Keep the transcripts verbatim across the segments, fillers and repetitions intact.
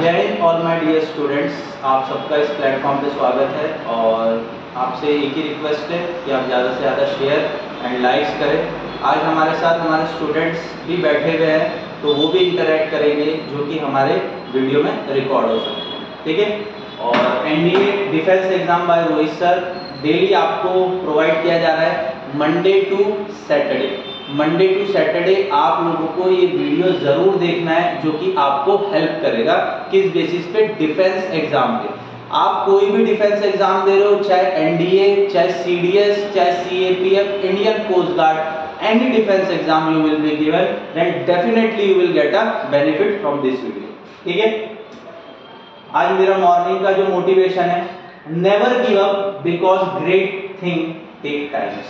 जय हिंद all my dear students, आप सबका इस प्लेटफॉर्म पे स्वागत है। और आपसे एक ही रिक्वेस्ट है कि आप ज़्यादा से ज़्यादा शेयर एंड लाइक्स करें। आज हमारे साथ हमारे स्टूडेंट्स भी बैठे हुए हैं, तो वो भी इंटरेक्ट करेंगे जो कि हमारे वीडियो में रिकॉर्ड हो सकते हैं, ठीक है। और NDA defence exam by Rohit sir daily आपको प्रोवाइड किया जा रहा है, Monday to Saturday. Monday to Saturday आप लोगों को ये वीडियो जरूर देखना है, जो कि आपको हेल्प करेगा। किस बेसिस पे? डिफेंस एग्जाम पे। आप कोई भी डिफेंस एग्जाम दे रहे हो, चाहे एनडीए, चाहे सीडीएस, चाहे CAPF, Indian coast guard, any defence exam you will be given, then definitely you will get a benefit from this video, ठीक है। आज मेरा मॉर्निंग का जो मोटिवेशन है, never give up because great thing take times.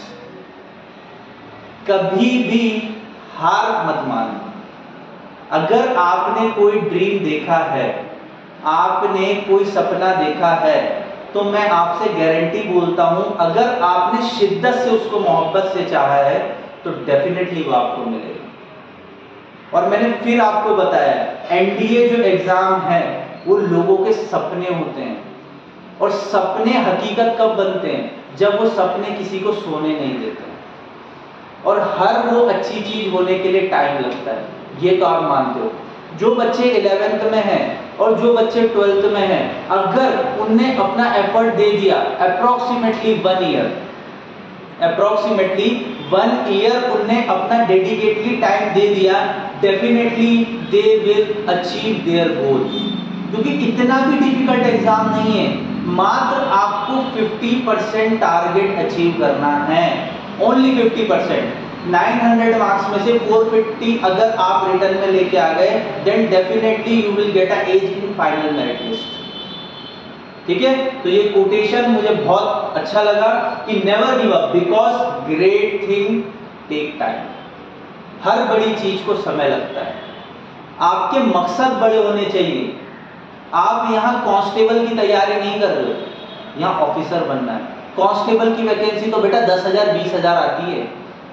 कभी भी हार मत मानो। अगर आपने कोई ड्रीम देखा है, आपने कोई सपना देखा है, तो मैं आपसे गारंटी बोलता हूं, अगर आपने शिद्दत से उसको मोहब्बत से चाहा है तो डेफिनेटली वो आपको मिलेगा। और मैंने फिर आपको बताया, एनडीए जो एग्जाम है वो लोगों के सपने होते हैं, और सपने हकीकत कब बनते हैं? जब वो सपने किसी को सोने नहीं देते। और हर वो अच्छी चीज होने के लिए टाइम लगता है, ये तो आप मानते हो। जो बच्चे इलेवेंथ में हैं और जो बच्चे ट्वेल्थ में हैं, अगर उनने अपना एफर्ट दे दिया, approximately one year approximately one year उनने अपना डेडिकेटली टाइम दे दिया, definitely they will achieve their goal. क्योंकि इतना भी डिफिकल्ट एग्जाम नहीं है, मात्र आपको फिफ्टी परसेंट टारगेट अचीव करना है, only fifty percent. Nine hundred marks में से फोर फिफ्टी अगर आप रिटर्न में लेके आ गए, then definitely you will get a edge in final merit list, ठीक है। तो ये कोटेशन मुझे बहुत अच्छा लगा कि never give up because great thing take time. हर बड़ी चीज को समय लगता है। आपके मकसद बड़े होने चाहिए। आप यहाँ कांस्टेबल की तैयारी नहीं कर रहे हो, यहाँ ऑफिसर बनना है। कांस्टेबल की वैकेंसी तो बेटा दस हजार बीस हजार आती है,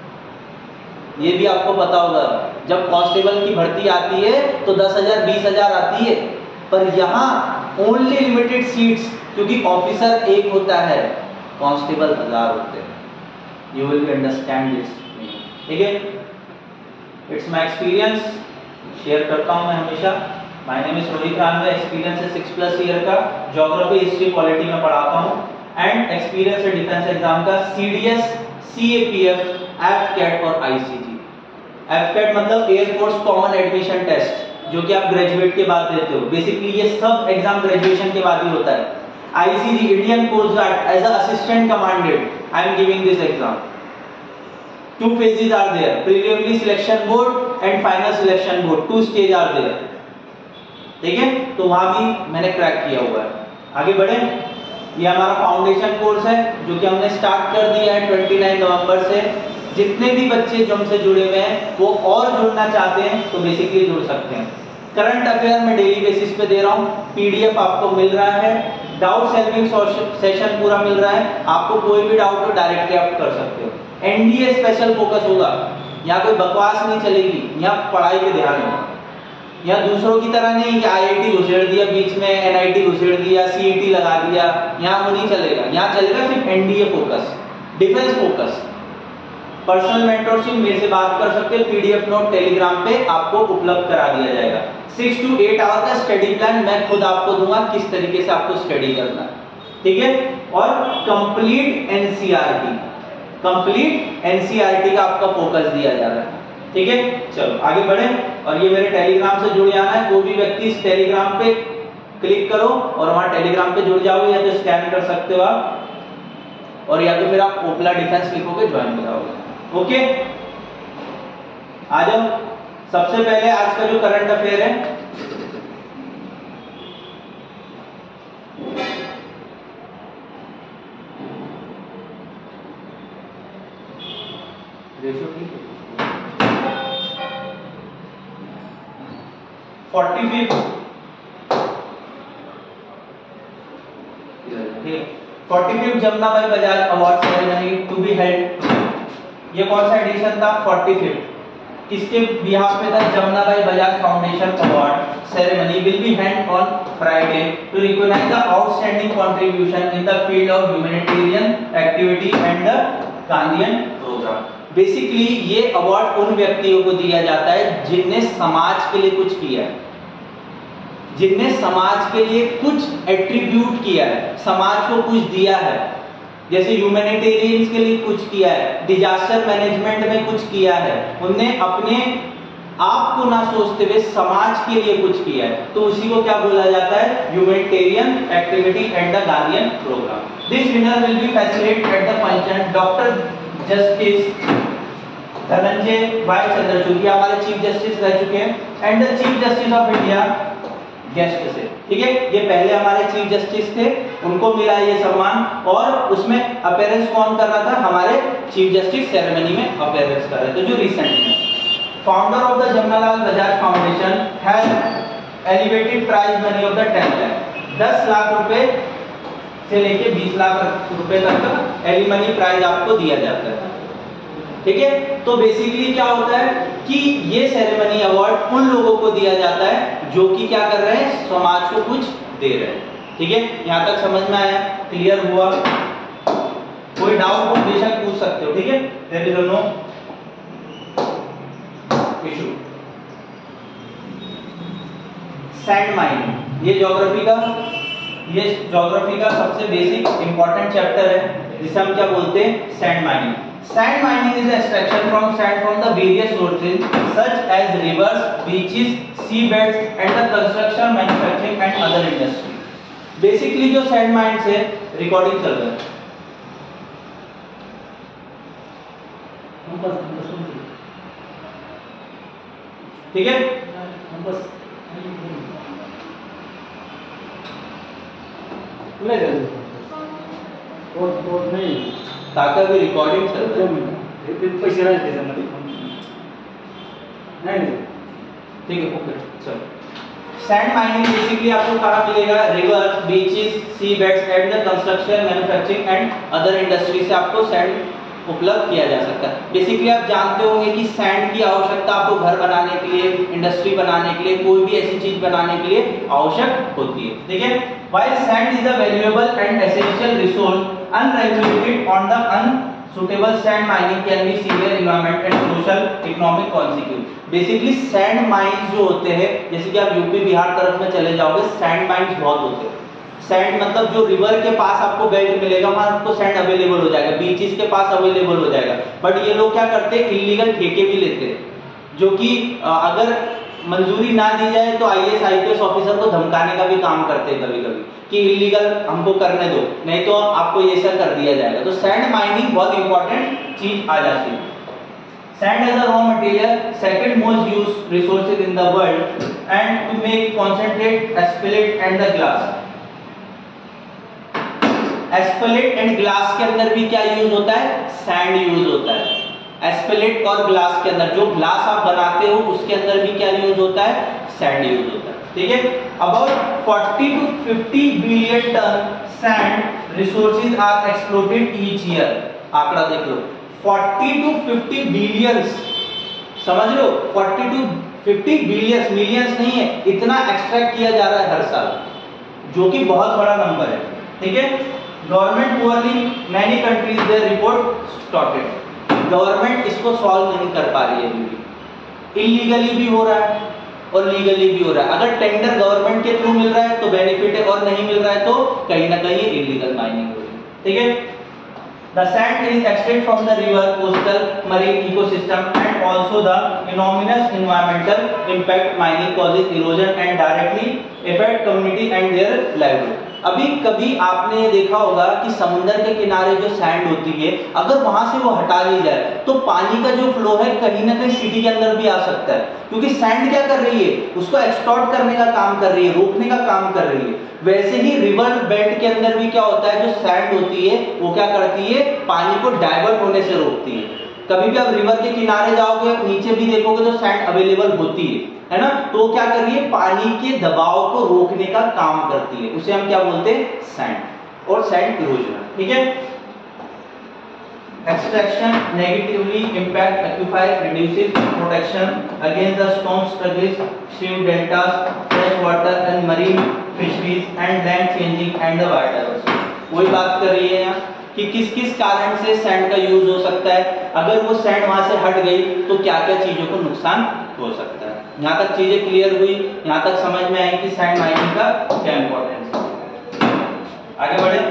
ये भी आपको पता होगा। जब कांस्टेबल की भर्ती आती है तो दस हजार बीस हजार आती है, पर यहाँ ओनली लिमिटेड सीट्स, क्योंकि ऑफिसर एक होता है, कांस्टेबल हजार होते हैं। यू विल अंडरस्टैंड दिस, ठीक है। इट्स माय एक्सपीरियंस, शेयर करता हूँ मैं हमेशा। My name is Rohit Ranve, experience है सिक्स प्लस ईयर का, ज्योग्राफी हिस्ट्री पॉलिटी में पढ़ाता हूँ, एंड एक्सपीरियंस है डिफेंस एग्जाम का, सीडीएस, सीएपीएफ, एफकेट और आईसीजी। एफकेट मतलब एयरफोर्स कॉमन एडमिशन टेस्ट, जो कि आप ग्रेजुएट के बाद देते हो। बेसिकली ये सब एग्जाम ग्रेजुएशन के बाद ही होता है। ICG, Indian coast guard, as a assistant commandant I am giving this exam. Two phases are there, preliminary selection board and final selection board, two stage are there, ठीक है। तो वहां भी मैंने क्रैक किया हुआ है। आगे बढ़े। ये हमारा फाउंडेशन कोर्स है, जो कि हमने स्टार्ट कर दिया है उनतीस नवंबर से। जितने भी बच्चे जो हमसे जुड़े हुए हैं वो और जुड़ना चाहते हैं तो बेसिकली जुड़ सकते हैं। करंट अफेयर में डेली बेसिस पे दे रहा हूँ, पीडीएफ आपको मिल रहा है, डाउट सॉल्विंग सेशन पूरा मिल रहा है। आपको कोई भी डाउट हो डायरेक्टली आप कर सकते हो। एनडीए स्पेशल फोकस होगा, यहाँ कोई बकवास नहीं चलेगी, यहाँ पढ़ाई पे ध्यान होगा। यहाँ दूसरों की तरह नहीं कि आईआईटी घुसेड़ दिया बीच में, एनआईटी घुसेड़ दिया, सीईटी लगा दिया, यहाँ वो नहीं चलेगा। यहाँ चलेगा सिर्फ NDA focus, defence focus. Personal mentorship मेरे से बात कर सकते हैं, पीडीएफ नोट टेलीग्राम पे आपको उपलब्ध करा दिया जाएगा। सिक्स टू एट आवर का स्टडी प्लान मैं खुद आपको दूंगा, किस तरीके से आपको स्टडी करना है, ठीक है। और कंप्लीट एनसीईआरटी, कंप्लीट एनसीईआरटी का आपका फोकस दिया जा रहा है, ठीक है। चलो आगे बढ़े। और ये मेरे टेलीग्राम से जुड़ जाना है। कोई भी व्यक्ति इस टेलीग्राम पे क्लिक करो और वहां टेलीग्राम पे जुड़ जाओगे, या तो स्कैन कर सकते हो आप, और या तो फिर आप ओपला डिफेंस लिखोगे, ज्वाइन हो जाओगे, ओके। आ जाओ। सबसे पहले आज का जो करंट अफेयर है, forty fifth forty fifth Jamuna Bhai Bajaj award ceremony to be held. ये कौन सा एडिशन था? Forty fifth. किसके बिहाफ पे था? Jamunabai Bajaj foundation award ceremony will be held on Friday to recognise the outstanding contribution in the field of humanitarian activity and the Gandhian programme. Basically ये award उन व्यक्तियों को दिया जाता है जिनने समाज के लिए कुछ किया है, जिनने समाज के लिए कुछ एट्रीब्यूट किया है, समाज को कुछ दिया है, जैसे ह्यूमैनिटेरियंस के लिए कुछ किया है, डिजास्टर मैनेजमेंट में कुछ किया है, उनने अपने आप को ना सोचते हुए समाज के लिए कुछ किया है, तो उसी को क्या बोला जाता है? Humanitarian activity and the Gandhian programme. This winner will be facilitated at the function doctor justice Dhananjay Bhai Chandrachud, हमारे चीफ जस्टिस रह चुके हैं, and the chief justice of India guest से, ठीक है। ये पहले हमारे चीफ जस्टिस थे, उनको मिला ये सम्मान, और उसमें अपीयरेंस कौन कर रहा था? हमारे चीफ जस्टिस सेरेमनी में अपीयरेंस कर रहे थे, जो रिसेंट में। Founder of the Jamnalal Bajaj foundation has elevated prize money of the ten lakh, दस लाख रुपए से लेके बीस लाख रुपए तक का एलिमनी प्राइज आपको दिया जाता है, ठीक है। तो बेसिकली क्या होता है कि ये सेरेमनी अवार्ड उन लोगों को दिया जाता है जो कि क्या कर रहे हैं? समाज को कुछ दे रहे हैं, ठीक है। यहां तक समझ में आया? क्लियर हुआ? कोई डाउट हो बेशक पूछ सकते हो, ठीक है। There is no issue. Sand mining, ये ज्योग्राफी का ये ज्योग्राफी का सबसे बेसिक इंपॉर्टेंट चैप्टर है, जिसे हम क्या बोलते हैं? Sand mining. Sand mining is the extraction from sand from the various sources such as rivers, beaches, seabeds and the construction, manufacturing and other industry. Basically जो sand mines है, recording चल रहा है, ठीक है। नहीं ताकत भी रिकॉर्डिंग चल रहा है, पैसे राज त्याच्यामध्ये नहीं, ठीक है, ओके चलो। सैंड माइनिंग बेसिकली आपको कहाँ मिलेगा? River, beaches, sea beds and the construction, manufacturing and other industry से आपको सैंड उपलब्ध किया जा सकता है। बेसिकली आप जानते होंगे कि सैंड की आवश्यकता आपको घर बनाने के लिए, इंडस्ट्री बनाने के लिए, कोई भी ऐसी चीज बनाने के लिए आवश्यक होती है, ठीक है। While sand is a valuable and essential resource, unregulated on the unsuitable sand mining can be severe environment and social economic consequence. Basically sand mines जो होते हैं, जैसे कि आप यूपी बिहार तरफ में चले जाओगे, सैंड माइंस बहुत होते हैं। सैंड मतलब जो रिवर के पास आपको बेल्ट मिलेगा वहां आपको सैंड अवेलेबल हो जाएगा, बीचेस के पास अवेलेबल हो जाएगा। बट ये लोग क्या करते हैं? इलीगल ठेके भी लेते हैं, जो कि अगर मंजूरी ना दी जाए तो आईएएस आईपीएस ऑफिसर को धमकाने का भी काम करते हैं कभी कभी, कि इलीगल हमको करने दो, नहीं तो आपको ये सब कर दिया जाएगा। तो सैंड माइनिंग बहुत इंपॉर्टेंट चीज आ जाती है। Sand as a raw material, second most used resources in the world, and to make concentrate, asphalt and the glass. Asphalt and glass के अंदर भी क्या यूज होता है? सैंड यूज होता है। एस्फलेट और ग्लास के अंदर, जो ग्लास आप बनाते हो उसके अंदर भी क्या यूज होता है? सैंड यूज होता है, ठीक है। About forty to fifty billion ton sand resources are exploited each year. आंकड़ा देख लो, फोर्टी टू फिफ्टी बिलियंस, समझ लो, forty to fifty billions, millions नहीं है, इतना एक्सट्रैक्ट किया जा रहा है हर साल, जो कि बहुत बड़ा नंबर है, ठीक है। Government poorly many countries there report stopped, government इसको सॉल्व नहीं कर पा रही है अभी। इलीगली भी हो रहा है और लीगली भी हो रहा है। अगर टेंडर गवर्नमेंट के थ्रू मिल रहा है तो बेनिफिट है, और नहीं मिल रहा है तो कहीं ना कहीं इलीगल माइनिंग हो रही है, ठीक है। The sand is extracted from the river, coastal, marine ecosystem and also the enormous environmental impact mining causes erosion and directly affect community and their livelihood. अभी कभी आपने ये देखा होगा कि समुद्र के किनारे जो सैंड होती है, अगर वहां से वो हटा ली जाए तो पानी का जो फ्लो है कहीं ना कहीं सिटी के अंदर भी आ सकता है, क्योंकि सैंड क्या कर रही है? उसको एक्सटॉर्ट करने का काम कर रही है, रोकने का काम कर रही है। वैसे ही रिवर बेल्ट के अंदर भी क्या होता है? जो सैंड होती है वो क्या करती है? पानी को डाइवर्ट होने से रोकती है। कभी भी आप रिवर के किनारे जाओगे, नीचे भी देखोगे तो सैंड अवेलेबल होती है, है ना। तो क्या कर रही है? पानी के दबाव को रोकने का काम करती है, उसे हम क्या बोलते हैं? सैंड, और सैंड इरोजन, ठीक है। Extraction negatively impact aquifer, reduces protection against the storm struggles, stream deltas, fresh water and marine fisheries and land changing and the biodiversity. वही बात कर रही है यहाँ कि किस किस कारण से सैंड का यूज हो सकता है, अगर वो सैंड वहां से हट गई तो क्या क्या चीजों को नुकसान हो सकता है। यहाँ तक चीजें क्लियर हुई, यहाँ तक समझ में आई कि सैंड माइनिंग का क्या इंपॉर्टेंस है। आगे बढ़े।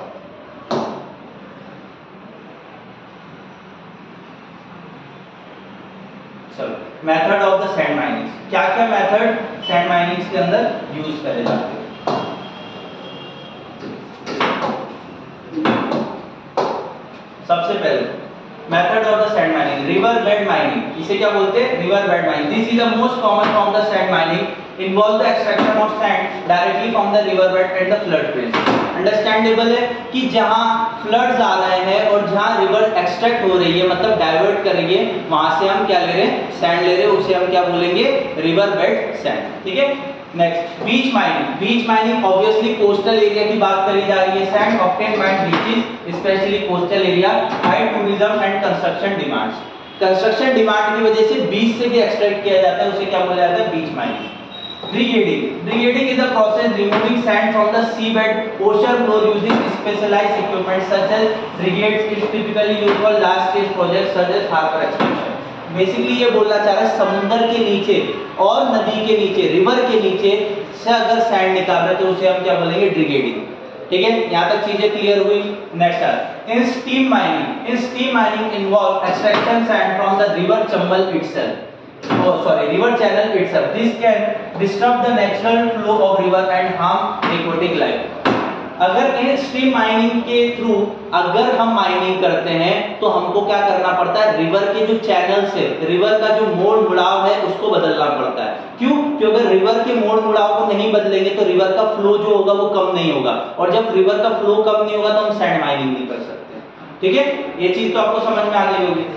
Method of the sand mining, क्या क्या मेथड सैंड माइनिंग के अंदर यूज करे जाते हैं। सबसे पहले method of the sand mining, river bed mining, इसे क्या बोलते हैं, river bed mining. This is the most common form of the sand mining, involve the extraction of sand directly from the river bed and the flood place. Understandable है कि जहां floods आ रहे हैं और जहां रिवर एक्सट्रैक्ट हो रही है, मतलब डाइवर्ट कर रही है, वहां से हम क्या ले रहे हैं, सैंड ले रहे हैं, उसे हम क्या बोलेंगे, रिवर बेड सैंड। ठीक है। Next beach mining, beach mining obviously coastal area की बात करी जा रही है। Sand obtain by beaches specially coastal area, high tourism and construction demands. Construction demand की वजह से बीच से भी एक्सट्रैक्ट किया जाता है, उसे क्या बोला जाता है, beach mining. Dredging, dredging is a process removing sand from the seabed, ocean floor using specialized equipment such as dredgers is typically used for large scale projects such as harbor expansion। Basically ये बोलना चाह रहा है समुद्र के नीचे और नदी के नीचे, रिवर के नीचे से अगर सैंड निकाल रहे तो उसे हम क्या बोलेंगे, ड्रिगेडिंग। ठीक है, यहाँ तक चीजें क्लियर हुई। Next, in stream mining, in stream mining involve extraction sand from the river Chambal itself, oh sorry river channel itself। this can disrupt the natural flow of river and harm aquatic life। अगर in stream mining के through अगर हम mining करते हैं तो हमको क्या करना पड़ता है, रिवर के जो चैनल से, रिवर का जो मोड़ मुड़ाव है उसको बदलना पड़ता है। क्यों? क्योंकि अगर रिवर के मोड़ मुड़ाव को नहीं बदलेंगे तो रिवर का फ्लो जो होगा वो कम नहीं होगा, और जब रिवर का फ्लो कम नहीं होगा तो हम सैंड माइनिंग नहीं कर सकते। ठीक है, ये चीज तो आपको समझ में आ गई होगी।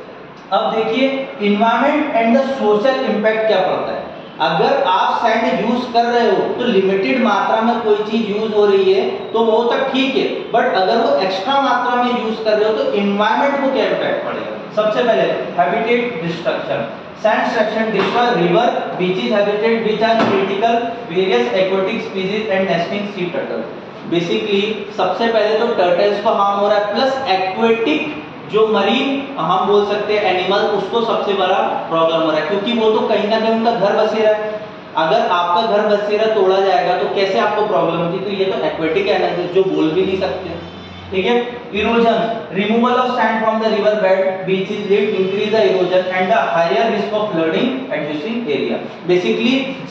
अब देखिए environment and the social impact क्या पड़ता है। अगर आप सैंड यूज कर रहे हो तो लिमिटेड मात्रा में कोई चीज यूज हो रही है तो वो तक ठीक है, बट अगर वो एक्स्ट्रा मात्रा में यूज कर रहे हो तो इन्वायरमेंट को क्या इंपैक्ट पड़ेगा। सबसे पहले habitat destruction, sand extraction destroy river beaches habitat which are critical various aquatic species and nesting sea turtle. Basically सबसे पहले तो टर्टल्स को हार्म हो रहा है, प्लस एक्वाटिक जो मरीन हम बोल सकते हैं एनिमल, उसको सबसे बड़ा प्रॉब्लम हो रहा है, क्योंकि वो तो कहीं ना कहीं उनका घर बसेरा है। अगर आपका घर बसेरा तोड़ा जाएगा तो कैसे आपको प्रॉब्लम होगी, तो ये तो एक्वाटिक एनिमल जो बोल भी नहीं सकते। ठीक है। Erosion, removal of sand from the river bed beaches lead increase the erosion and the higher risk of flooding adjacent area. Basically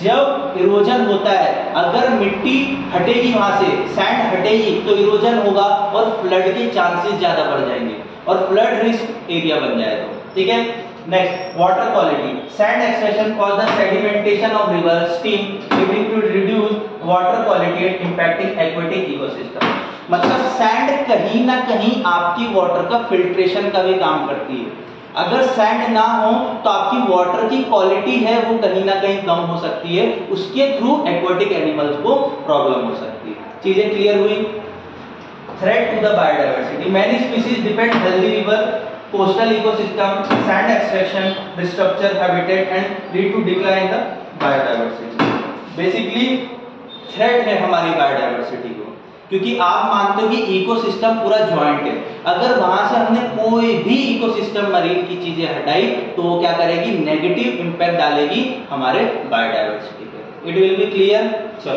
जब इरोजन होता है, अगर मिट्टी हटेगी वहां से, सैंड हटेगी तो इरोजन होगा और फ्लड के चांसेस ज्यादा बढ़ जाएंगे और फ्लड रिस्क एरिया बन जाएगा। ठीक है। Next, water quality, sand extraction cause the sedimentation of river stream leading to reduce water quality and impacting aquatic ecosystem. मतलब सैंड कहीं ना कहीं आपकी वाटर का फिल्ट्रेशन का भी काम करती है। अगर सैंड ना हो तो आपकी वाटर की क्वालिटी है वो कहीं ना कहीं कम हो सकती है, उसके थ्रू एक्वाटिक एनिमल्स को प्रॉब्लम हो सकती है। चीजें क्लियर हुई। Threat to the biodiversity, many species depend healthy river coastal ecosystem, sand extraction destruction habitat and lead to decline the biodiversity. Basically threat है हमारी बायोडाइवर्सिटी को, क्योंकि आप मानते हो कि इकोसिस्टम पूरा ज्वाइंट है। अगर वहां से हमने कोई भी इकोसिस्टम मरीन की चीजें हटाई तो वो क्या करेगी, नेगेटिव इंपैक्ट डालेगी हमारे बायोडाइवर्सिटी पे। It will be clear.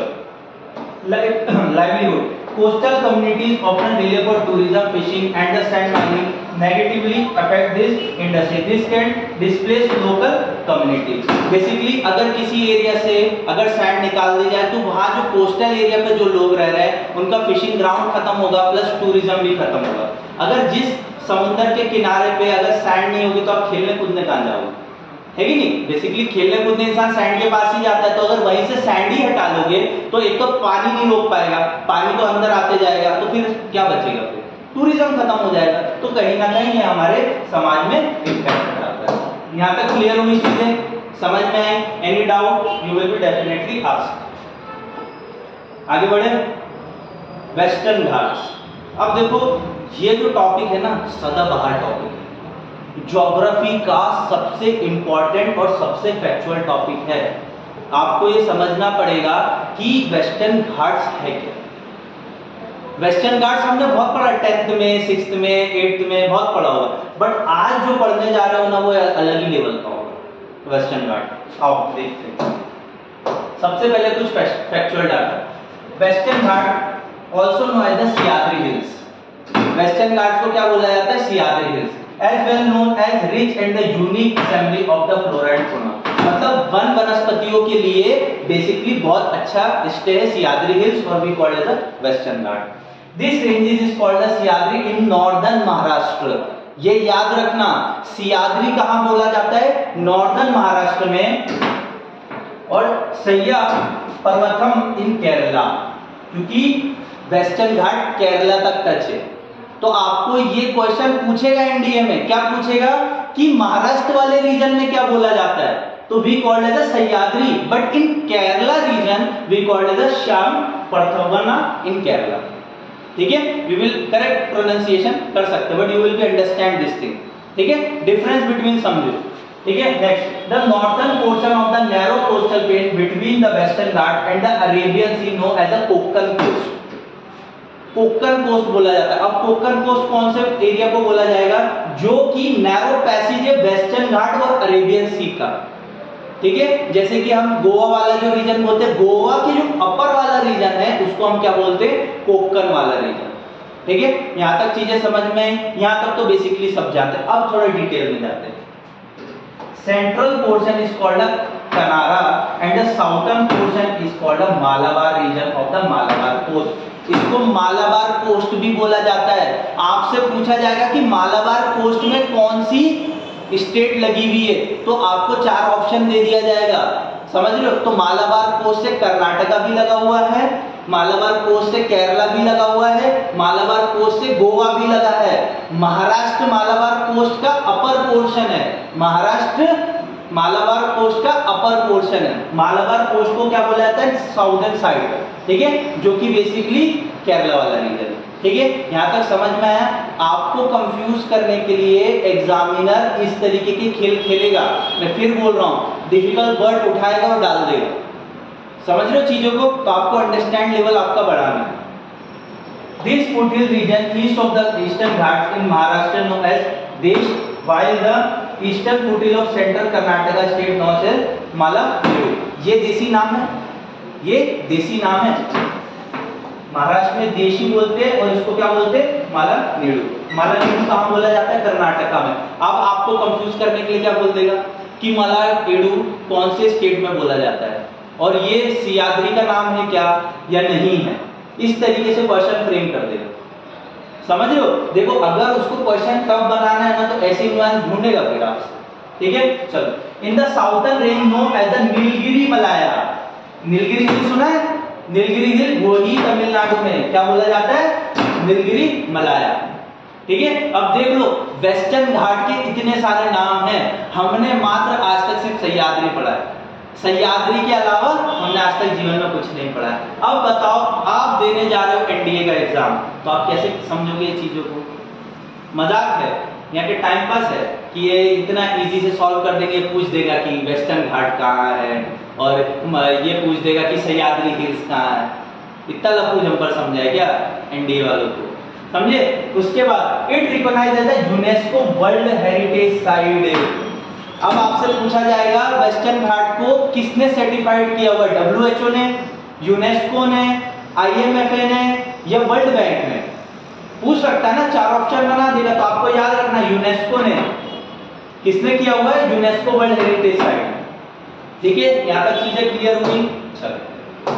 चलो, livelihood, coastal communities often rely for tourism, fishing and the sand mining negatively affect this industry. This can displace local communities। Basically अगर किसी एरिया से अगर सैंड निकाल दी जाए तो वहाँ जो कोस्टल एरिया पे जो लोग रह रहे हैं उनका फिशिंग ग्राउंड खत्म होगा, प्लस टूरिज्म भी खत्म होगा। अगर जिस समुद्र के किनारे पे अगर सैंड नहीं होगी तो आप खेलने कूदने कहाँ जाओगे, है कि नहीं। बेसिकली खेलने कूदने इंसान सैंड के पास ही जाता है, तो अगर वहीं से सैंड ही हटा लोगे तो एक तो पानी नहीं रोक पाएगा, पानी तो अंदर आते जाएगा, तो फिर क्या बचेगा, फिर टूरिज्म खत्म हो जाएगा। तो कहीं ना कहीं ये हमारे समाज में इम्पैक्ट डालता है। यहाँ तक क्लियर हुई चीजें, समझ में आई? Any doubt you will be definitely asked. आगे बढ़े। वेस्टर्न घाट्स, अब देखो ये जो टॉपिक है ना सदाबहार टॉपिक है, ज्योग्राफी का सबसे इंपॉर्टेंट और सबसे फैक्चुअल टॉपिक है। आपको ये समझना पड़ेगा कि वेस्टर्न घाट्स है क्या। वेस्टर्न घाट्स हमने बहुत पढ़ा, टेंथ में, सिक्स्थ में, एट्थ में बहुत पढ़ा होगा, बट आज जो पढ़ने जा रहे हो ना वो अलग ही लेवल का होगा वेस्टर्न घाट। आओ देखते हैं। सबसे पहले कुछ factual data. Western Ghat also known as the Sahyadri hills. Western Ghats को क्या बोला जाता है? Sahyadri hills. As well known as rich and the unique assembly of the flora and fauna. मतलब वन वनस्पतियों के लिए बेसिकली बहुत अच्छा स्टे है सियाद्री हिल्स, और we called as the western Ghat. This ranges is called the Sahyadri in northern Maharashtra. ये याद रखना, सियाद्री कहां बोला जाता है? नॉर्दर्न महाराष्ट्र में, और सह्या पर्वतम इन केरला, क्योंकि वेस्टर्न घाट केरला तक टच है। तो आपको ये क्वेश्चन पूछेगा एनडीए में, क्या पूछेगा कि महाराष्ट्र वाले रीजन में क्या बोला जाता है? तो we called as a Sahyadri, but in Kerala region we called as a Shyam Parvatam in Kerala. ठीक है, वी विल करेक्ट प्रोनाउंसिएशन कर सकते हैं, but you will be understand this thing. ठीक है, डिफरेंस बिटवीन समझो। ठीक है, next, the northern portion of the narrow coastal plain between the western Ghat and the Arabian sea known as a Konkan coast. Konkan coast बोला जाता है। अब कोंकण कोस्ट कौन से एरिया को बोला जाएगा? जो कि नैरो पैसेज है वेस्टर्न घाट और अरेबियन सी का। ठीक है, जैसे कि हम गोवा वाला जो रीजन बोलते हैं, गोवा के जो अपर वाला रीजन है उसको हम क्या बोलते हैं? कोंकण वाला रीजन। ठीक है, यहां तक चीजें समझ में आई, यहां तक तो बेसिकली सब जानते हैं। अब थोड़ा डिटेल में जाते हैं। Central portion is called the Kanara and the southern portion is called the Malabar region of the Malabar coast. इसको मालाबार कोस्ट भी बोला जाता है। आपसे पूछा जाएगा कि मालाबार कोस्ट में कौन सी स्टेट लगी हुई है, तो आपको चार ऑप्शन दे दिया जाएगा, समझ रहे हो? तो मालाबार कोस्ट से कर्नाटका भी लगा हुआ है, मालाबार कोस्ट से केरला भी लगा हुआ है, मालाबार कोस्ट से गोवा भी लगा है। महाराष्ट्र मालाबार कोस्ट का अपर पोर्शन है। महाराष्ट्र मालाबार कोस्ट का अपर पोर्शन है। मालाबार कोस्ट को क्या बोला जाता है? Southern side. ठीक है, जो कि बेसिकली केरला वाला रीजन है। ठीक है, यहां तक समझ में आया? आपको कंफ्यूज करने के लिए एग्जामिनर इस तरीके के खेल खेलेगा। मैं फिर बोल रहा हूं, डिफिकल्ट वर्ड उठाएगा और डाल देगा। समझ रहे हो चीजों को? तो आपको अंडरस्टैंड लेवल आपका बढ़ाना है। This foothill region east of the eastern Ghats in Maharashtra known as Desh, while the eastern foothill of central Karnataka state known as Malabar. ये देसी नाम है, ये देसी नाम है। महाराष्ट्र में देशी बोलते हैं और इसको क्या बोलते हैं? मालानेडु। मालानेडु कहां बोला जाता है? कर्नाटका में। अब आपको कंफ्यूज करने के लिए क्या बोल देगा कि मालानेडु कौन से स्टेट में बोला जाता है, और ये सियाद्री का नाम है क्या या नहीं है। इस तरीके से क्वेश्चन फ्रेम कर देगा। समझ रहे हो? देखो, अगर उसको क्वेश्चन कब बनाना है ना, तो ऐसे नुआंस ढूंढेगा फिर आपसे। ठीक है, चलो। In the southern range known as the Nilgiri Malaya. Nilgiri hill सुना है? नीलगिरी हिल वही तमिलनाडु में क्या बोला जाता है? नीलगिरी मलाया। ठीक है, अब देख लो, वेस्टर्न घाट के इतने सारे नाम हैं, हमने मात्र आज तक सिर्फ सह्याद्री पढ़ा है। सह्याद्री के अलावा हमने आज तक जीवन में कुछ नहीं पढ़ा है। अब बताओ, आप देने जा रहे हो एनडीए का एग्जाम, तो आप कैसे समझोगे ये चीजों को? मजाक है, यहाँ के टाइम पास है कि ये इतना इजी से सॉल्व कर देंगे। पूछ देगा कि वेस्टर्न घाट कहाँ है, और ये पूछ देगा कि सह्याद्री हिल्स कहाँ है। इतना लफूज हम पर समझाए क्या एनडीए वालों को? समझे? उसके बाद it recognise as the UNESCO world heritage site. अब आपसे पूछा जाएगा वेस्टर्न घाट को किसने सर्टिफाइड किया हुआ? डब्ल्यूएचओ ने, यूनेस्को ने, आईएमएफए ने या वर्ल्ड बैंक ने? पूछ सकता है ना, चार ऑप्शन बना देगा। तो आपको याद रखना, यूनेस्को ने। किसने किया हुआ है? UNESCO world heritage site. ठीक है, यहां तक चीजें क्लियर हुई? चलो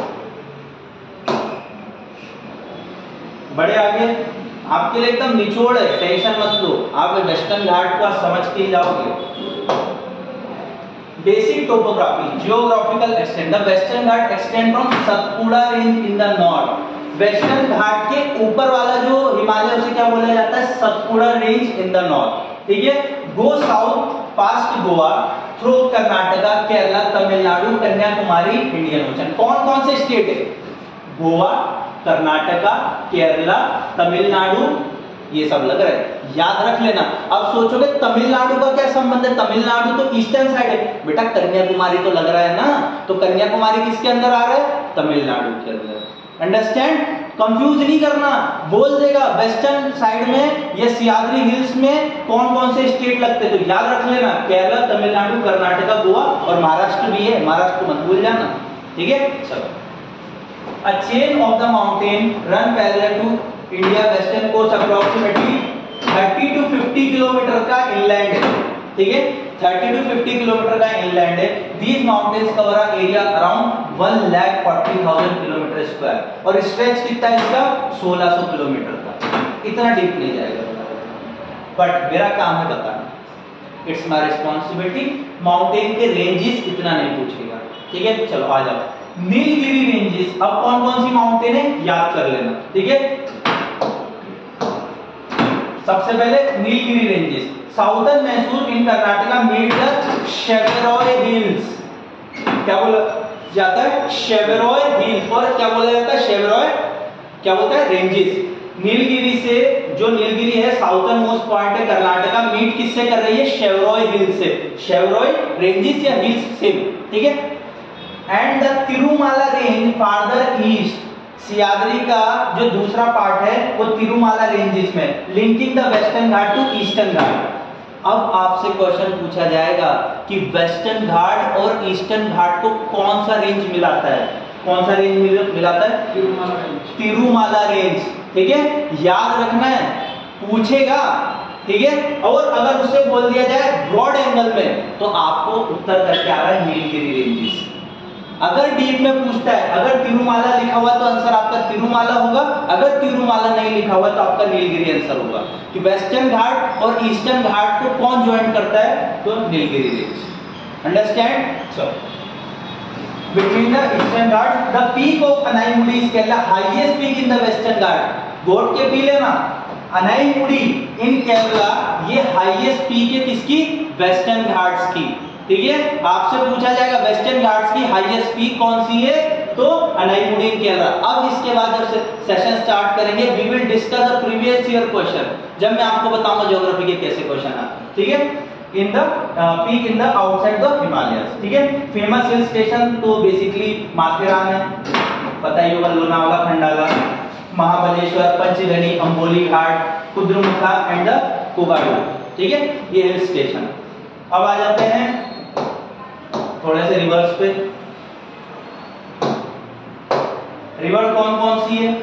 बड़े आगे, आपके लिए एकदम निचोड़ है, टेंशन मत लो। आप वेस्टर्न घाट को समझ के जाओगे। Basic topography, geographical extent. The western Ghat extend from Satpura range in the north. Western Ghat के ऊपर वाला जो हिमालय, उसे क्या बोला जाता है? Satpura range in the north. ठीक है, go south past Goa through Karnataka, Kerala, Tamil Nadu, Kanyakumari, Indian ocean. कौन कौन से स्टेट है? गोवा, कर्नाटका, केरला, तमिलनाडु, ये सब लग रहा है, याद रख लेना। अब सोचोगे तमिलनाडु का क्या संबंध है, तमिलनाडु तो ईस्टर्न साइड है बेटा, कन्याकुमारी तो लग रहा है ना, तो कन्याकुमारी किसके अंदर आ रहा है, तमिलनाडु के अंदर। अंडरस्टैंड, कंफ्यूज नहीं करना, बोल देगा वेस्टर्न साइड में या सियाद्री हिल्स में कौन कौन से स्टेट लगते, तो याद रख लेना केरला, तमिलनाडु, कर्नाटका, गोवा और महाराष्ट्र भी है, महाराष्ट्र मत भूल जाना, ठीक है। चलो, a chain of the mountain run parallel to India western coast approximately thirty to fifty kilometre का inland है, ठीक है, thirty to fifty किलोमीटर का inland है। These mountains cover an area around one lakh forty thousand kilometre square और stretch कितना है इसका, सोलह सौ किलोमीटर का, इतना डीप नहीं जाएगा, बट मेरा काम है बताना, इट्स माय रिस्पांसिबिलिटी। माउंटेन के रेंजेस इतना नहीं पूछेगा, ठीक है। चलो आ जाओ, नीलगिरी रेंजेस, अब कौन कौन सी माउंटेन है याद कर लेना, ठीक है। सबसे पहले Nilgiri ranges, southern Mysore in Karnataka meet the Shevaroy hills, क्या बोला जाता है, शेवेरॉय हिल्स, और क्या बोला जाता है, शेवेरॉय क्या बोलता है, रेंजेस। नीलगिरी से, जो नीलगिरी है साउथर्न मोस्ट पॉइंट है कर्नाटका, मीट किससे कर रही है, शेवेरॉय हिल्स से, शेवेरॉय रेंजेस या हिल्स से, ठीक है। And the Tirumala range farther east, Sahyadri का जो दूसरा पार्ट है वो तिरुमाला रेंजेस में, linking the western Ghat to eastern Ghat. अब आपसे क्वेश्चन पूछा जाएगा कि वेस्टर्न घाट और ईस्टर्न घाट को कौन सा रेंज मिलाता है, कौन सा रेंज मिलाता है, तिरुमाला रेंज, तिरुमाला रेंज, ठीक है, याद रखना है, पूछेगा, ठीक है। और अगर उससे बोल दिया जाए ब्रॉड एंगल में तो आपको उत्तर करके आ रहा है नीलगिरी रेंजेस। अगर डीप में पूछता है, अगर तिरुमाला लिखा हुआ तो आंसर आपका तिरुमाला होगा, अगर तिरुमाला नहीं लिखा हुआ तो आपका नीलगिरी आंसर होगा, कि वेस्टर्न घाट और ईस्टर्न घाट को कौन ज्वाइन करता है, तो Nilgiri range. Understand, so between the eastern Ghat the peak of Anaimudi is Kerala highest peak in the western Ghat, घोट के पी लेना, अनाईमुडी इन केरला ये हाईएस्ट पीक है किसकी, वेस्टर्न घाट्स की, ठीक है। आपसे पूछा जाएगा वेस्टर्न घाट्स की हाईएस्ट पीक कौन सी है, तो अनाईमुडी इन केरला। अब इसके बाद जब सेशन स्टार्ट करेंगे we will discuss the previous year question, जब मैं आपको बताऊंगा ज्योग्राफी के कैसे क्वेश्चन आते, ठीक है। In the peak in the outside the Himalayas, ठीक है। फेमस हिल स्टेशन तो बेसिकली माथेरान है, पता ही होगा, लोनावाला, खंडाला, महाबलेश्वर, पंचगनी, अंबोली घाट, कुद्रेमुखा एंड द कोगाडू, ठीक है, ये हिल स्टेशन। अब आ जाते हैं थोड़े से रिवर्स पे, रिवर कौन कौन सी है,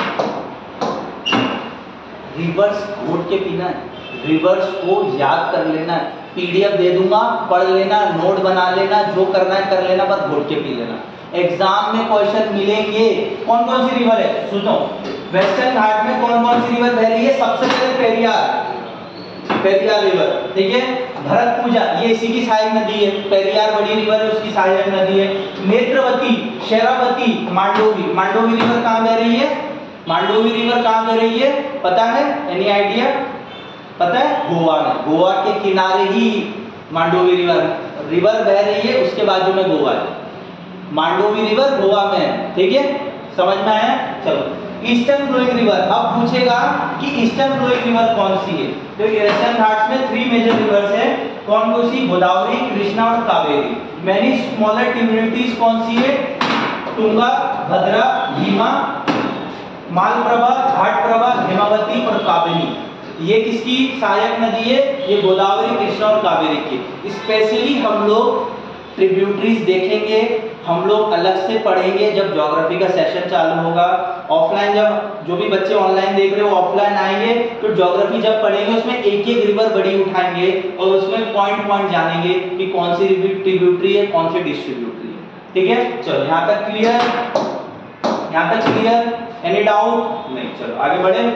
रिवर्स घोट के पीना है, रिवर्स को याद कर लेना है, पीडीएफ दे दूंगा, पढ़ लेना, नोट बना लेना, जो करना है कर लेना, बस घोट के पी लेना। एग्जाम में क्वेश्चन मिलेंगे, कौन कौन सी रिवर है सुनो, वेस्टर्न घाट में कौन कौन सी रिवर बह रही है, सबसे पहले पेरियार, पेरियार रिवर, ठीक है। भरत पूजा ये इसी की सहायक नदी है, पेरियार बड़ी रिवर है, उसकी सहायक नदी है। नेत्रवती, शरावती, मांडोवी, मांडोवी रिवर कहाँ बह रही है, मांडोवी रिवर कहाँ बह रही है पता है, एनी आइडिया, पता है, गोवा में, गोवा के किनारे ही मांडोवी रिवर रिवर बह रही है, उसके बाजू में गोवा है, मांडोवी रिवर गोवा में है, ठीक है, समझ में आया। चलो, ईस्टर्न फ्लोइंग रिवर, अब पूछेगा कि ईस्टर्न फ्लोइंग रिवर कौन सी है, तो वेस्टर्न घाट्स में थ्री मेजर रिवर्स है, कौन कौन सी, गोदावरी, कृष्णा और कावेरी। मैनी स्मॉलर ट्रिब्यूटरीज कौन सी है, तुंगा, भद्रा, भीमा, मालप्रभा, घाटप्रभा, हेमावती और कावेरी। ये किसकी सहायक नदी है, ये गोदावरी, कृष्णा और कावेरी की। स्पेशली हम लोग ट्रिब्यूटरीज देखेंगे, हम लोग अलग से पढ़ेंगे जब ज्योग्राफी का सेशन चालू होगा। ऑफलाइन जब जो भी बच्चे ऑनलाइन देख रहे हो ऑफलाइन आएंगे तो ज्योग्राफी जब पढ़ेंगे उसमें एक एक रिवर बड़ी उठाएंगे और उसमें पॉइंट पॉइंट जानेंगे कि कौन सी ट्रिब्यूटरी है, कौन सी डिस्ट्रीब्यूटरी है, ठीक है। चलो यहाँ तक क्लियर, यहाँ तक क्लियर, एनी डाउट नहीं, चलो आगे बढ़े।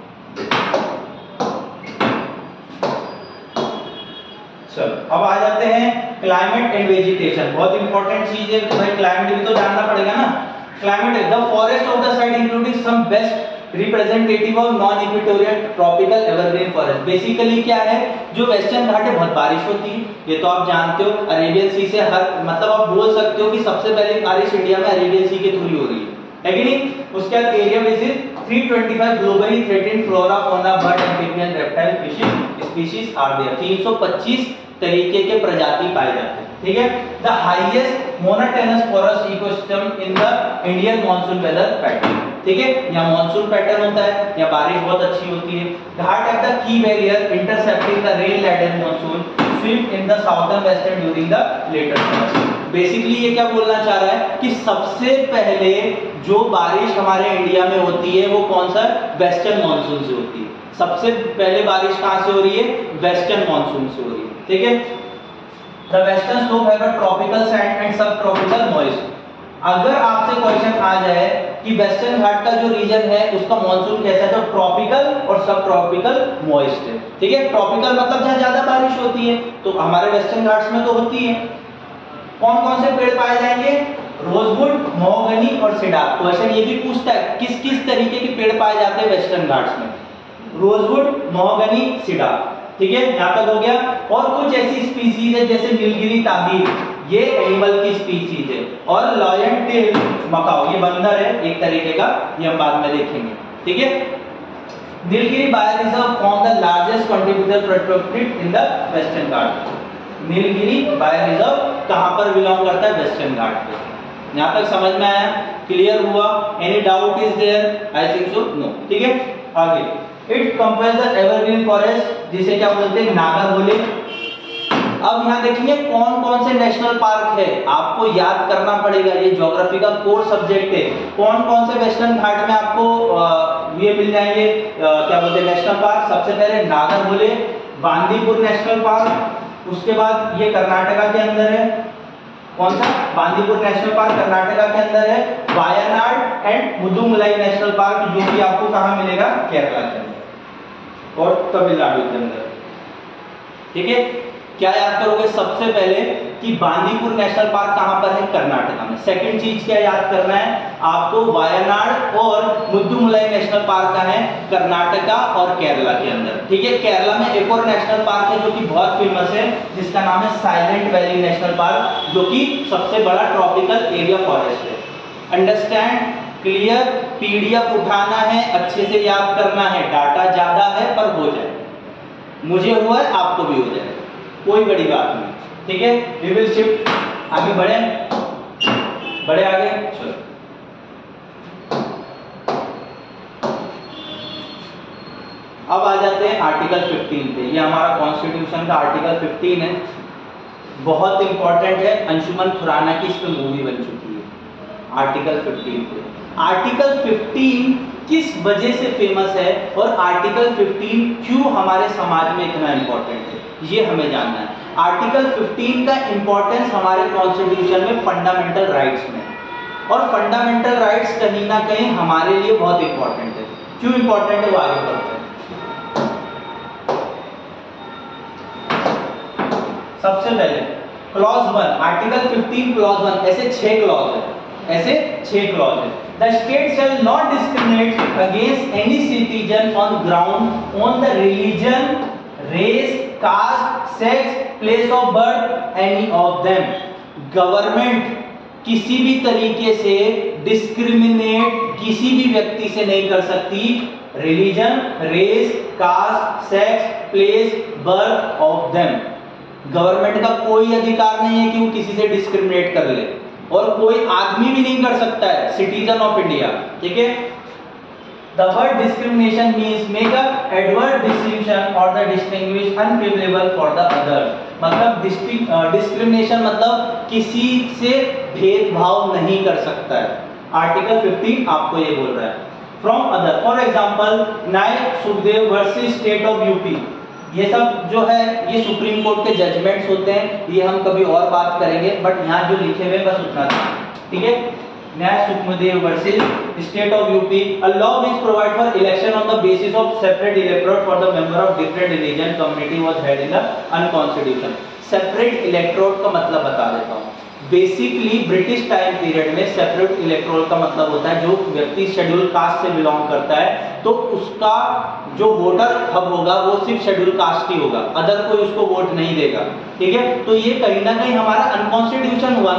चलो अब आ जाते हैं क्लाइमेट एंड वेजिटेशन, बहुत इंपॉर्टेंट चीज है तो भाई क्लाइमेट भी तो जानना पड़ेगा ना। Climate, the forest of the side including some best representative of non equatorial tropical evergreen forest. Basically क्या है, जो वेस्टर्न घाट है बहुत बारिश होती है, ये तो आप जानते हो, अरेबियन सी से हर मतलब आप बोल सकते हो कि सबसे पहले बारिश इंडिया में अरेबियन सी के थ्रू हो रही है, है कि नहीं। उसके बाद area basis three hundred twenty-five globally threatened flora, fauna, bird, amphibian, reptile species species are there. तीन सौ पच्चीस तरीके के प्रजाति पाए जाते हैं, ठीक है। The highest monotonous forest ecosystem in the Indian monsoon weather pattern, ठीक है। यहाँ मॉनसून पैटर्न होता है, यहाँ बारिश बहुत अच्छी होती है। Ghat at the key barrier intercepting the rain laden monsoon sweep in the southern western during the later summer. Basically ये क्या बोलना चाह रहा है कि सबसे पहले जो बारिश हमारे इंडिया में होती है वो कौन सा, वेस्टर्न मॉनसून से होती है। सबसे पहले बारिश कहां से हो रही है, वेस्टर्न मॉनसून से हो रही है, ठीक है। The western slope have a tropical sand and sub tropical moist. अगर आपसे क्वेश्चन आ जाए कि वेस्टर्न घाट का जो रीजन है उसका मॉनसून कैसा है, तो ट्रॉपिकल और सब ट्रॉपिकल मॉइस्ट है, ठीक है। ट्रॉपिकल मतलब जहां ज्यादा बारिश होती है, तो हमारे वेस्टर्न घाट्स में तो होती है। कौन कौन से पेड़ पाए जाएंगे, रोजवुड, महोगनी और सिडार। क्वेश्चन ये भी पूछता है किस किस तरीके के पेड़ पाए जाते हैं वेस्टर्न घाट्स में, रोजवुड, महोगनी, सिडार, ठीक है। यहां तक हो गया। और कुछ ऐसी स्पीसीज है जैसे नीलगिरी ताबीर, ये एनिमल की स्पीसीज है। और लॉयन टेल मकाओ, ये बंदर है एक तरीके का, ये हम बाद में देखेंगे, ठीक है। Nilgiri bioreserve form the largest contributor protected in the western Ghat. Nilgiri bioreserve कहां पर बिलोंग करता है, वेस्टर्न घाट पे। यहां तक समझ में आया, क्लियर हुआ, any doubt is there, I think so no, ठीक है। आगे it compares the evergreen forest, जिसे क्या बोलते हैं, नागरहोले। अब यहाँ देखेंगे कौन कौन से नेशनल पार्क है, आपको याद करना पड़ेगा, ये ज्योग्राफी का कोर सब्जेक्ट है। कौन कौन से वेस्टर्न घाट में आपको आ, ये मिल जाएंगे, आ, क्या बोलते हैं, नेशनल पार्क। सबसे पहले नागरहोले, बांदीपुर नेशनल पार्क, उसके बाद ये कर्नाटका के अंदर है, कौन सा, बांदीपुर नेशनल पार्क कर्नाटका के अंदर है। Wayanad and Mudumalai national park, जो कि आपको कहां मिलेगा, केरला के अंदर और तमिलनाडु के अंदर, ठीक है। क्या याद करोगे, सबसे पहले कि बांदीपुर नेशनल पार्क कहां पर है, कर्नाटका में। सेकंड चीज क्या याद करना है आपको, वायनाड और मुदुमलाई नेशनल पार्क का है कर्नाटका और केरला के अंदर, ठीक है। केरला में एक और नेशनल पार्क है जो कि बहुत फेमस है, जिसका नाम है साइलेंट वैली नेशनल पार्क, जो कि सबसे बड़ा ट्रॉपिकल एरिया फॉरेस्ट है। अंडरस्टैंड, क्लियर, पीडीएफ उठाना है, अच्छे से याद करना है, डाटा ज्यादा है पर हो जाए, मुझे हुआ है आपको भी हो जाए, कोई बड़ी बात नहीं, ठीक है। वी विल शिफ्ट, आगे बढ़े, बढ़े आगे, चलो। अब आ जाते हैं आर्टिकल पंद्रह पे। ये हमारा कॉन्स्टिट्यूशन का आर्टिकल पंद्रह है, बहुत इंपॉर्टेंट है। अंशुमन खुराना की इस पे मूवी बन चुकी है आर्टिकल पंद्रह पे। आर्टिकल पंद्रह किस वजह से फेमस है और आर्टिकल पंद्रह क्यों हमारे समाज में इतना इंपॉर्टेंट है, ये हमें जानना है। आर्टिकल पंद्रह का इंपॉर्टेंस हमारे कॉन्स्टिट्यूशन में फंडामेंटल राइट्स में, और फंडामेंटल राइट्स कहीं ना कहीं हमारे लिए बहुत इंपॉर्टेंट है। क्यों इंपॉर्टेंट है वो आगे बढ़ते हैं। सबसे पहले क्लॉज वन, आर्टिकल पंद्रह क्लॉज वन, ऐसे छह क्लॉज है, ऐसे छह क्लॉज है। The state shall not discriminate against any citizen on ground on the religion, race, caste, sex, place of birth, any of them. Government किसी भी तरीके से डिस्क्रिमिनेट किसी भी व्यक्ति से नहीं कर सकती, religion, race, caste, sex, place, birth of them. Government का कोई अधिकार नहीं है कि वो किसी से डिस्क्रिमिनेट कर ले, और कोई आदमी भी नहीं कर सकता है, सिटीजन ऑफ इंडिया, ठीक है। The word discrimination means make a adverse distinction और the distinguish unfavourable for the other. मतलब डिस्क्रिमिनेशन मतलब किसी से भेदभाव नहीं कर सकता है। आर्टिकल पंद्रह आपको ये बोल रहा है, from other. For example Nayak Sukhdev versus state of UP, ये सब जो है ये सुप्रीम कोर्ट के जजमेंट्स होते हैं, ये हम कभी और बात करेंगे, बट यहाँ जो लिखे हुए बस उतना था, ठीक है। Nyay Sukhdev versus state of UP, a law which provide for election on the basis of separate electorate for the member of different religion community was held in the unconstitution. Separate electorate का मतलब बता देता हूँ। बेसिकली ब्रिटिश टाइम पीरियड में separate electoral का मतलब होता है जो व्यक्ति शेड्यूल कास्ट से बिलोंग करता है तो उसका जो वोटर हब होगा वो सिर्फ शेड्यूल कास्ट ही होगा, अदर कोई उसको वोट नहीं देगा, ठीक है। तो ये कहीं ना कहीं हमारा अनकॉन्स्टिट्यूशन हुआ ना,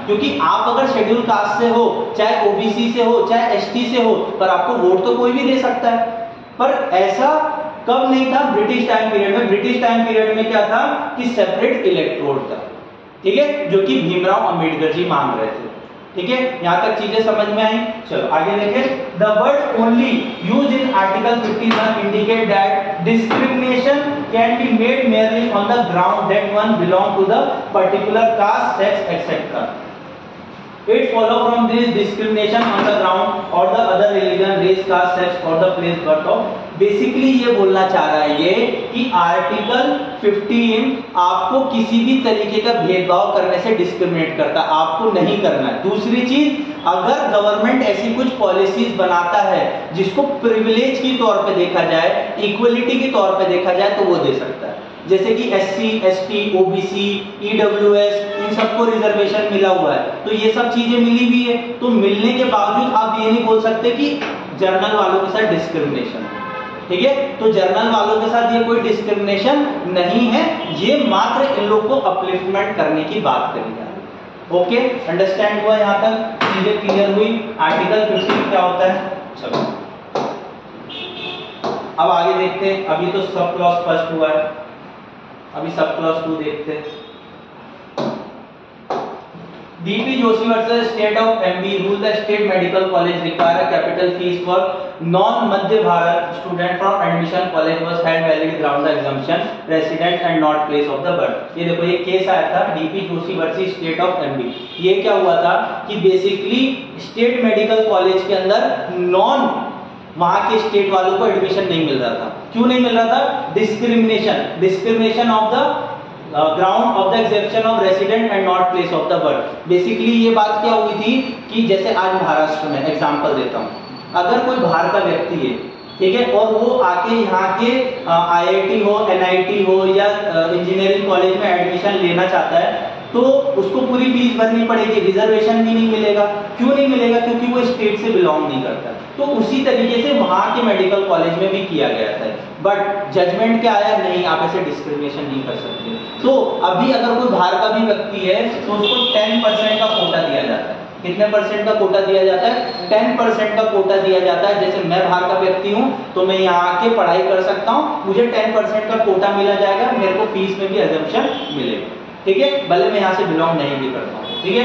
क्योंकि आप अगर शेड्यूल कास्ट से हो, चाहे ओबीसी से हो, चाहे एसटी से हो, पर आपको वोट तो कोई भी दे सकता है। पर ऐसा कब नहीं था? ब्रिटिश टाइम पीरियड में। ब्रिटिश टाइम पीरियड में क्या था कि सेपरेट इलेक्ट्रोड था, ठीक है, जो कि भीमराव अंबेडकर जी मांग रहे थे। ठीक है, यहां तक चीजें समझ में आई। चलो आगे देखें। The word only use in article fifty one indicate that discrimination can be made merely on the ground that one belong to the particular caste, sex etcetera. It follow from this discrimination on the ground or the other religion, race, caste, sex or the place birth of। Basically ये बोलना चाह रहा है ये कि article fifteen आपको किसी भी तरीके का भेदभाव करने से डिस्क्रिमिनेट करता, आपको नहीं करना है। दूसरी चीज, अगर गवर्नमेंट ऐसी कुछ पॉलिसीज बनाता है जिसको प्रिविलेज के तौर पे देखा जाए, इक्वलिटी के तौर पे देखा जाए, तो वो दे सकता है। जैसे कि एससी, एसटी, ओबीसी, ईडब्ल्यूएस, इन सबको रिजर्वेशन मिला हुआ है, तो ये सब चीजें मिली भी है। तो मिलने के बावजूद आप ये नहीं बोल सकते कि जर्नल वालों के साथ डिस्क्रिमिनेशन है। ठीक है, तो जर्नल वालों के साथ ये कोई डिस्क्रिमिनेशन नहीं है, ये मात्र इन लोग को अपलिफ्टमेंट करने की बात करी जा रही है। ओके, अंडरस्टैंड हुआ? यहां तक चीजें क्लियर हुई? आर्टिकल फिफ्टीन क्या होता है? चलो अब आगे देखते हैं। अभी तो सब क्लॉज फर्स्ट हुआ है, अभी सब क्लॉज टू देखते हैं। DP Joshi versus state of MB rule the state medical college require a capital fee for non Madhya Bharat student from admission college was had valid ground the exemption resident and not place of the birth. ये देखो, ये case आया था DP Joshi versus state of MB. ये क्या हुआ था कि बेसिकली स्टेट मेडिकल कॉलेज के अंदर नॉन वहां के स्टेट वालों को एडमिशन नहीं मिल रहा था। क्यों नहीं मिल रहा था? Discrimination discrimination of the ground of the exception of resident and not place of the birth. Basically ये बात क्या हुई थी कि जैसे आज महाराष्ट्र में, एग्जांपल देता हूं, अगर कोई बाहर का व्यक्ति है, ठीक है, और वो आके यहाँ के आईआईटी हो, एनआईटी हो या इंजीनियरिंग कॉलेज में एडमिशन लेना चाहता है, तो उसको पूरी फीस भरनी पड़ेगी, रिजर्वेशन भी नहीं मिलेगा। क्यों नहीं मिलेगा? क्योंकि वो स्टेट से बिलोंग नहीं करता। तो उसी तरीके से वहां के मेडिकल कॉलेज में भी किया गया था, बट जजमेंट क्या आया? नहीं, आप ऐसे डिस्क्रिमिनेशन नहीं कर सकते। तो अभी अगर कोई बाहर का भी व्यक्ति है तो उसको टेन परसेंट का कोटा दिया जाता है। कितने परसेंट का कोटा दिया जाता है? टेन परसेंट का कोटा दिया जाता है। जैसे मैं बाहर का व्यक्ति हूं तो मैं यहाँ आके पढ़ाई कर सकता हूँ, मुझे टेन परसेंट का कोटा मिला जाएगा, मेरे को फीस में भी एग्जम्पशन मिलेगा। ठीक है, भले मैं यहाँ से बिलोंग नहीं भी करता हूँ। ठीक है,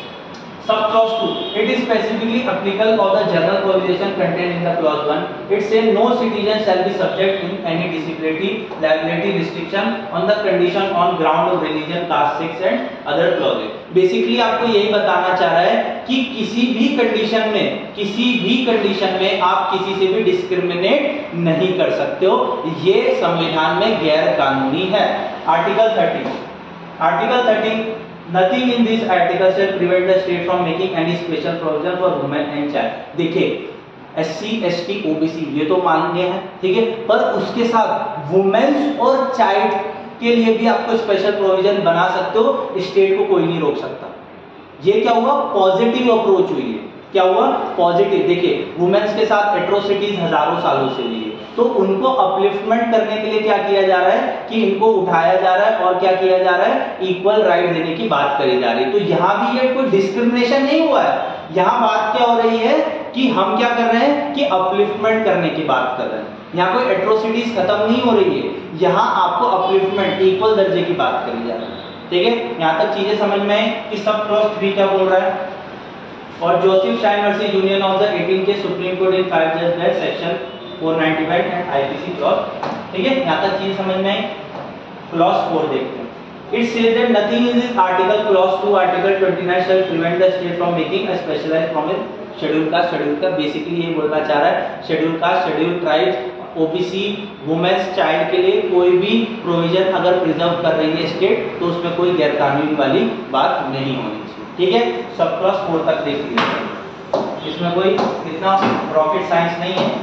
सब clause two, it is specifically applicable of the general provision contained in the clause one. It says no citizen shall be subject in any disability liability restriction on the condition on ground of religion, caste, sex and other clauses. Basically आपको यही बताना चाह रहा है कि किसी भी condition में, किसी भी कंडीशन में आप किसी से भी डिस्क्रिमिनेट नहीं कर सकते हो। ये संविधान में गैर कानूनी है। Article thirteen, article thirteen Nothing in this article shall prevent the state from making any special provision for women and child. देखिए, एससी, एसटी, ओबीसी ये तो मान्य है, ठीक है, पर उसके साथ वुमेन्स और चाइल्ड के लिए भी आपको स्पेशल प्रोविजन बना सकते हो। स्टेट को कोई नहीं रोक सकता। ये क्या हुआ? पॉजिटिव अप्रोच हुई है। क्या हुआ? पॉजिटिव। देखिए, वुमेन्स के साथ एट्रोसिटीज हजारों सालों से हुई है, तो उनको अपलिफ्टमेंट करने के लिए क्या किया जा रहा है कि इनको उठाया जा रहा है और क्या किया जा रहा है? इक्वल राइट देने की बात करी जा रही है। तो यहाँ भी ये कोई डिस्क्रिमिनेशन नहीं हुआ है। यहाँ बात क्या हो रही है कि हम क्या कर रहे हैं कि अपलिफ्टमेंट करने की बात कर रहे हैं। यहाँ कोई एट्रोसिटीज खत्म नहीं हो रही है, यहाँ आपको अपलिफ्टमेंट, इक्वल दर्जे की बात करी जा रही है। ठीक है, यहाँ तक चीजें समझ में आई कि सब क्लॉज थ्री क्या बोल रहा है। और Joseph Shine versus union of the eighteen के सुप्रीम कोर्ट इन फाइव जज that section four ninety five and IPC clause. ठीक है, यहाँ तक चीज समझ में आई। क्लॉज फोर देखते हैं। It says that nothing in this article clause two article twenty-nine shall prevent the state from making a specialized from a schedule caste, schedule का बेसिकली ये बोलना चाह रहा है schedule caste, schedule tribes, OBC, womens, child के लिए कोई भी प्रोविजन अगर प्रिजर्व कर रही है स्टेट, तो उसमें कोई गैरकानूनी वाली बात नहीं होनी चाहिए। ठीक है, सब क्लॉज फोर तक देख लीजिए, इसमें कोई इतना रॉकेट साइंस नहीं है।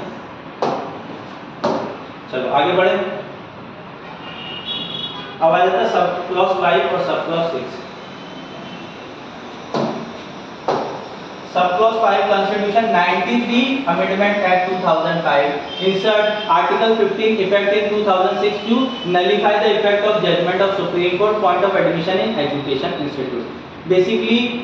चलो आगे बढ़े। अब आ जाता है सब क्लॉज फाइव और sub clause six. Sub clause five constitution तिरानवे amendment act two thousand five insert article fifteen effect in two thousand six to nullify the effect of judgement of supreme court point of admission in education institute. Basically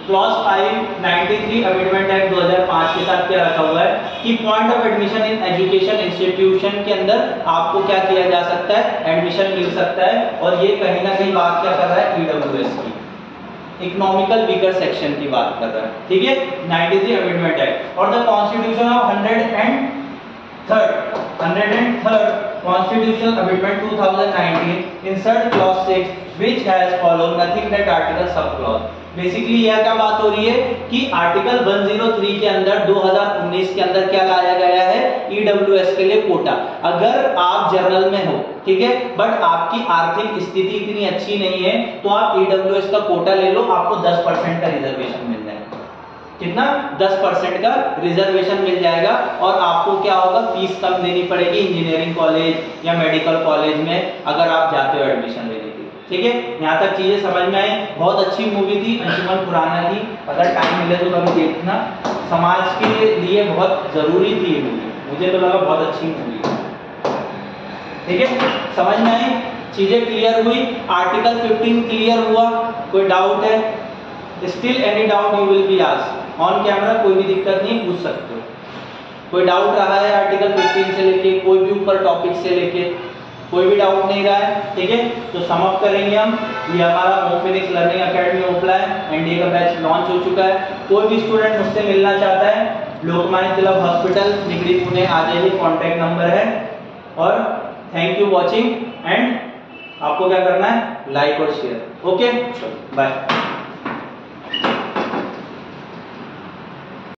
clause five ninety three amendment act दो हज़ार पाँच के साथ क्या रखा हुआ है कि point of admission in education institution के अंदर आपको क्या किया जा सकता है, एडमिशन मिल सकता है। और ये कहीं ना कहीं बात क्या कर रहा है, ईडब्ल्यूएस की, इकोनॉमिकल वीकर सेक्शन की बात कर रहा है, ठीक है, नाइंटी थ्री अमेंडमेंट एक्ट। और the constitution of hundred and third hundred and third Constitutional Amendment twenty nineteen insert clause six which has followed nothing that article sub clause। Basically यह क्या बात हो रही है कि आर्टिकल एक सौ तीन के अंदर दो हज़ार उन्नीस के अंदर क्या लाया गया है, ईडब्ल्यूएस के लिए कोटा। अगर आप जर्नल में हो, ठीक है, बट आपकी आर्थिक स्थिति इतनी अच्छी नहीं है तो आप ईडब्ल्यूएस का कोटा ले लो, आपको दस परसेंट का रिजर्वेशन मिल जाएगा। कितना, दस परसेंट का रिजर्वेशन मिल जाएगा। और आपको क्या होगा, फीस कम देनी पड़ेगी इंजीनियरिंग कॉलेज या मेडिकल कॉलेज में अगर आप जाते हो एडमिशन लेने के लिए, ठीक है। यहाँ तक चीजें समझ में आई। बहुत अच्छी मूवी थी, अंशुमन खुराना की, अगर टाइम मिले तो कभी देखना, समाज के लिए बहुत जरूरी थी ये मूवी, मुझे तो लगा बहुत अच्छी मूवी, ठीक है। समझ में आई, चीजें क्लियर हुई, आर्टिकल फिफ्टीन क्लियर हुआ, कोई डाउट है? Still any doubt you will be asked on camera, कोई भी दिक्कत नहीं, पूछ सकते हो। कोई डाउट रहा है आर्टिकल फिफ्टीन से लेके, कोई भी ऊपर टॉपिक से लेके, कोई भी डाउट नहीं रहा है, ठीक है। तो सम अप करेंगे हम। ये हमारा Om phoenix learning academy offline NDA का बैच लॉन्च हो चुका है। कोई भी स्टूडेंट मुझसे मिलना चाहता है, लोकमान्य तिलक हॉस्पिटल निगड़ी पुणे आ जाइए, कॉन्टैक्ट नंबर है। और थैंक यू वॉचिंग एंड आपको क्या करना है, लाइक और शेयर। Okay, bye.